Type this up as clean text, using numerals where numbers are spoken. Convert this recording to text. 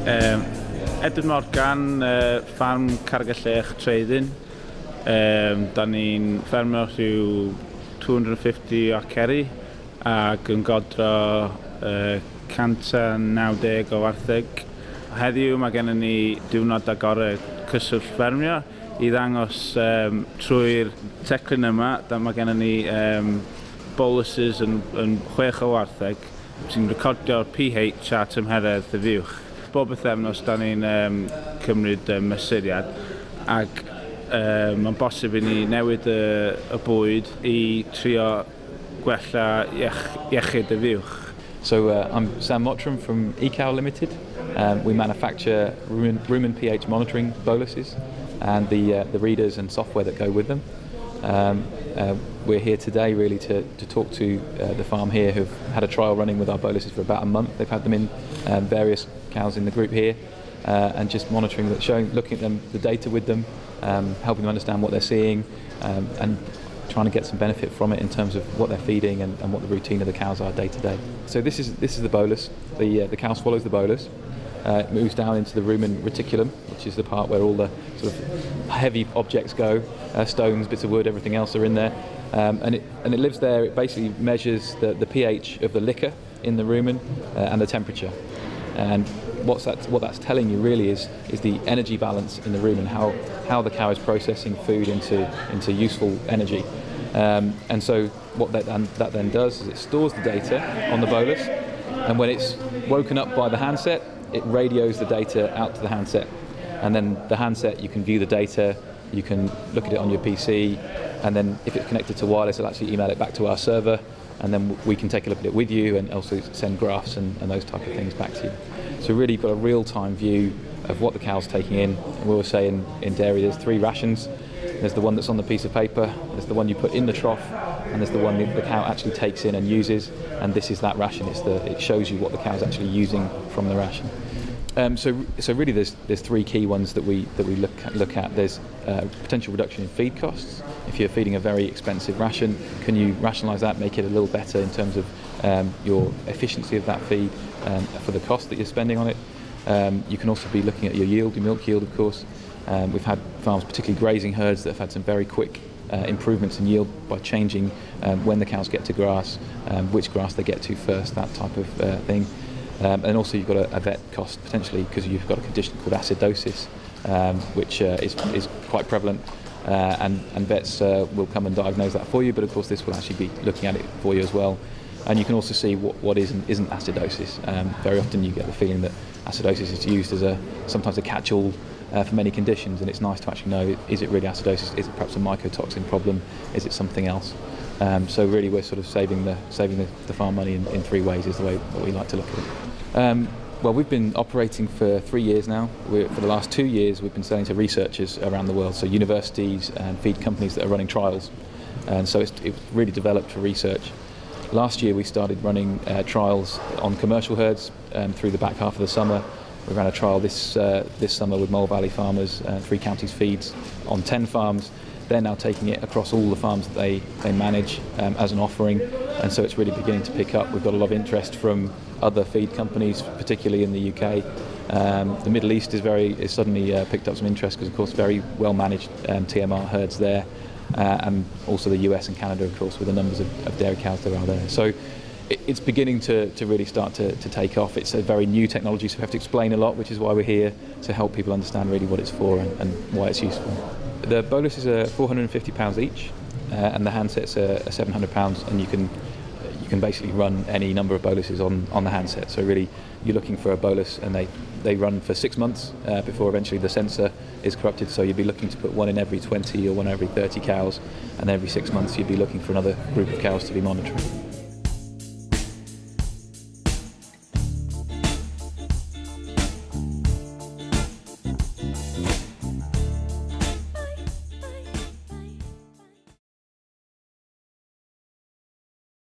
Edwin Morgan, ffarm Cargylech Treiddyn. Da ni'n ffermio rhyw 250 o ceri ac yn godro 190 o wartheg. Heddiw mae gennym ni diwrnod agored cyswllt ffermio i ddangos trwy'r teclyn yma. Mae gennym ni boluses yn 6 o wartheg sy'n recordio'r pH a tymheredd y fuwch. Bob bythefnos da ni'n cymryd mesuriad ac mae'n bosib i ni newid y bwyd i trio gwella iechyd y fuwch. So I'm Sam Mottram from eCow Limited. We manufacture rumen pH monitoring boluses and the readers and software that go with them. We're here today really to talk to the farm here who've had a trial running with our boluses for about a month. They've had them in various cows in the group here and just monitoring, looking at them, the data with them, helping them understand what they're seeing and trying to get some benefit from it in terms of what they're feeding and what the routine of the cows are day to day. So this is the bolus. The cow swallows the bolus. It moves down into the rumen reticulum, which is the part where all the sort of heavy objects go, stones, bits of wood, everything else are in there, and it lives there. It basically measures the pH of the liquor in the rumen and the temperature. And what that's telling you really is the energy balance in the rumen, how the cow is processing food into useful energy. And so what that then does is it stores the data on the bolus, and when it's woken up by the handset, it radios the data out to the handset, and then the handset, you can view the data, you can look at it on your PC, and then if it's connected to wireless, it'll actually email it back to our server, and then we can take a look at it with you and also send graphs and those type of things back to you. So really you've got a real-time view of what the cow's taking in. And we always say in dairy there's 3 rations. There's the one that's on the piece of paper, there's the one you put in the trough, and there's the one the cow actually takes in and uses, and this is that ration. It shows you what the cow's actually using from the ration. So really there's 3 key ones that we look at. There's potential reduction in feed costs. If you're feeding a very expensive ration, can you rationalise that, make it a little better in terms of your efficiency of that feed for the cost that you're spending on it. You can also be looking at your yield, your milk yield of course. We've had farms, particularly grazing herds, that have had some very quick improvements in yield by changing when the cows get to grass, which grass they get to first, that type of thing. And also you've got a vet cost potentially because you've got a condition called acidosis, which is quite prevalent, and vets will come and diagnose that for you, but of course this will actually be looking at it for you as well. And you can also see what isn't acidosis. Very often you get the feeling that acidosis is used as sometimes a catch-all for many conditions, and it's nice to actually know, is it really acidosis? Is it perhaps a mycotoxin problem? Is it something else? So really we're sort of saving the farm money in 3 ways is the way that we like to look at it. Well, we've been operating for 3 years now. For the last 2 years we've been selling to researchers around the world, so universities and feed companies that are running trials, and so it's really developed for research. Last year we started running trials on commercial herds through the back half of the summer. We ran a trial this summer with Mole Valley farmers, 3 counties feeds on 10 farms. They're now taking it across all the farms that they manage as an offering, and so it's really beginning to pick up. We've got a lot of interest from other feed companies, particularly in the UK. The Middle East is suddenly picked up some interest because of course very well managed TMR herds there, and also the US and Canada of course with the numbers of dairy cows there are there. So it's beginning to really start to take off. It's a very new technology, so we have to explain a lot, which is why we're here, to help people understand really what it's for and why it's useful. The boluses are £450 each, and the handsets are £700, and you can basically run any number of boluses on the handset. So really you're looking for a bolus, and they run for 6 months before eventually the sensor is corrupted. So you'd be looking to put one in every 20 or one every 30 cows, and every 6 months you'd be looking for another group of cows to be monitoring.